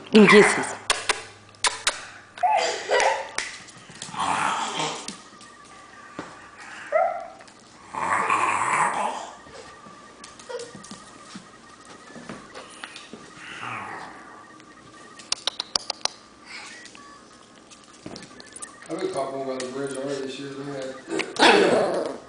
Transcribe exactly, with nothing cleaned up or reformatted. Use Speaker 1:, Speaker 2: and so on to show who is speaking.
Speaker 1: And kisses.
Speaker 2: I've been caught one by the bridge already this year.